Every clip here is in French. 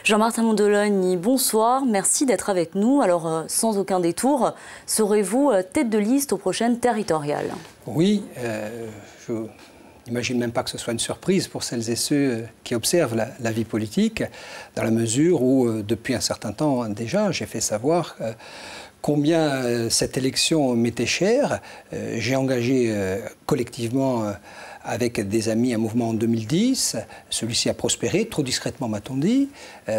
Jean-Martin Mondoloni, bonsoir, merci d'être avec nous. Alors, sans aucun détour, serez-vous tête de liste aux prochaines territoriales? Oui, je n'imagine même pas que ce soit une surprise pour celles et ceux qui observent la vie politique, dans la mesure où, depuis un certain temps déjà, j'ai fait savoir combien cette élection m'était chère. J'ai engagé collectivement avec des amis un mouvement en 2010. Celui-ci a prospéré, trop discrètement m'a-t-on dit.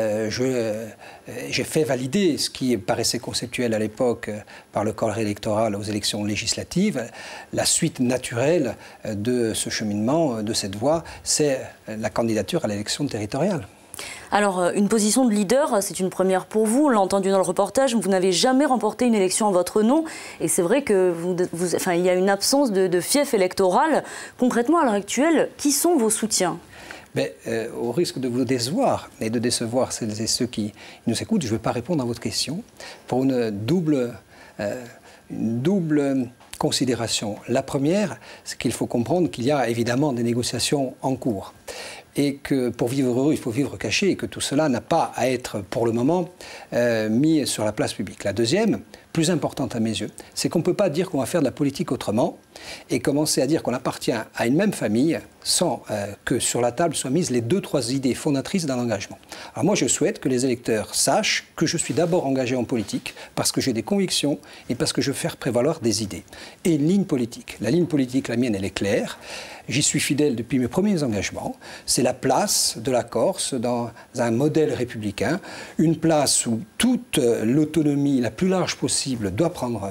J'ai fait valider ce qui paraissait conceptuel à l'époque par le corps électoral aux élections législatives. La suite naturelle de ce cheminement, de cette voie, c'est la candidature à l'élection territoriale. Alors, une position de leader, c'est une première pour vous. On l'a entendu dans le reportage, vous n'avez jamais remporté une élection en votre nom. Et c'est vrai qu'il y a une absence de fief électoral. Concrètement, à l'heure actuelle, qui sont vos soutiens ? Mais, au risque de vous décevoir et de décevoir celles et ceux qui nous écoutent, je ne vais pas répondre à votre question pour une double considération. La première, c'est qu'il faut comprendre qu'il y a évidemment des négociations en cours. Et que pour vivre heureux, il faut vivre caché, et que tout cela n'a pas à être, pour le moment, mis sur la place publique. La deuxième, plus importante à mes yeux, c'est qu'on ne peut pas dire qu'on va faire de la politique autrement et commencer à dire qu'on appartient à une même famille sans que sur la table soient mises les 2-3 idées fondatrices d'un engagement. Alors moi, je souhaite que les électeurs sachent que je suis d'abord engagé en politique parce que j'ai des convictions et parce que je veux faire prévaloir des idées. Et une ligne politique. La ligne politique, la mienne, elle est claire. J'y suis fidèle depuis mes premiers engagements. C'est la place de la Corse dans un modèle républicain, une place où toute l'autonomie la plus large possible doit prendre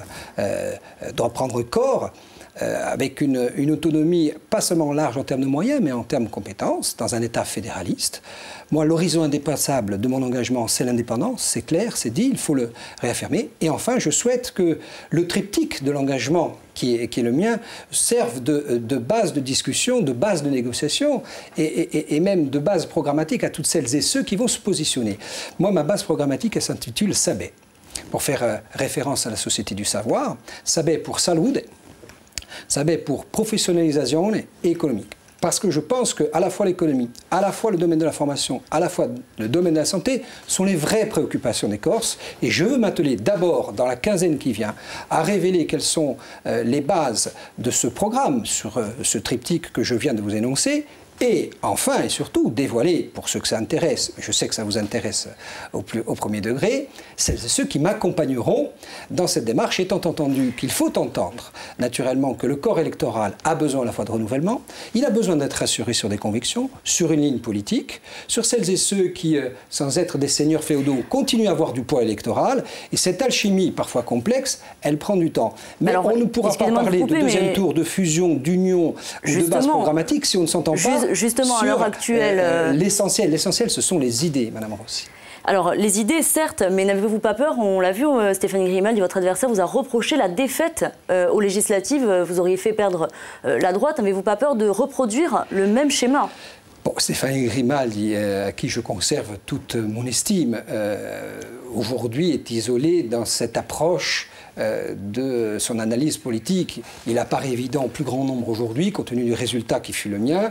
corps, avec une autonomie pas seulement large en termes de moyens, mais en termes de compétences, dans un État fédéraliste. Moi, l'horizon indépassable de mon engagement, c'est l'indépendance, c'est clair, c'est dit, il faut le réaffirmer. Et enfin, je souhaite que le triptyque de l'engagement qui est le mien serve de base de discussion, de base de négociation et même de base programmatique à toutes celles et ceux qui vont se positionner. Moi, ma base programmatique, elle s'intitule SABE, pour faire référence à la société du savoir, SABE pour Salud, SABE pour professionnalisation économique. Parce que je pense qu'à la fois l'économie, à la fois le domaine de la formation, à la fois le domaine de la santé sont les vraies préoccupations des Corses. Et je veux m'atteler d'abord, dans la quinzaine qui vient, à révéler quelles sont les bases de ce programme, sur ce triptyque que je viens de vous énoncer. Et enfin et surtout dévoiler, pour ceux que ça intéresse, je sais que ça vous intéresse au premier degré, celles et ceux qui m'accompagneront dans cette démarche, étant entendu qu'il faut entendre naturellement que le corps électoral a besoin à la fois de renouvellement, il a besoin d'être rassuré sur des convictions, sur une ligne politique, sur celles et ceux qui, sans être des seigneurs féodaux, continuent à avoir du poids électoral, et cette alchimie parfois complexe, elle prend du temps. Mais alors, on ne pourra pas parler de deuxième tour, de fusion, d'union ou de base programmatique si on ne s'entend pas. Justement, à l'heure actuelle... L'essentiel, ce sont les idées, Madame Rossi. Alors, les idées, certes, mais n'avez-vous pas peur? On l'a vu, Stéphanie Grimaldi, votre adversaire, vous a reproché la défaite aux législatives. Vous auriez fait perdre la droite. N'avez-vous pas peur de reproduire le même schéma? Bon, Stéphanie Grimaldi, à qui je conserve toute mon estime, aujourd'hui est isolée dans cette approche de son analyse politique. Il apparaît évident au plus grand nombre aujourd'hui, compte tenu du résultat qui fut le mien.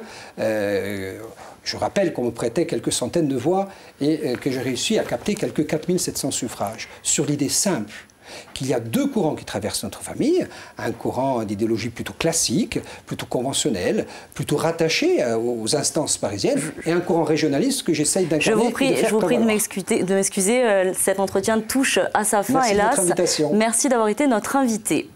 Je rappelle qu'on me prêtait quelques centaines de voix et que j'ai réussi à capter quelques 4700 suffrages. Sur l'idée simple qu'il y a deux courants qui traversent notre famille, un courant d'idéologie plutôt classique, plutôt conventionnel, plutôt rattaché aux instances parisiennes, et un courant régionaliste que j'essaye d'incarner. Je vous prie de m'excuser, cet entretien touche à sa fin, hélas. Merci de votre invitation. Merci d'avoir été notre invité.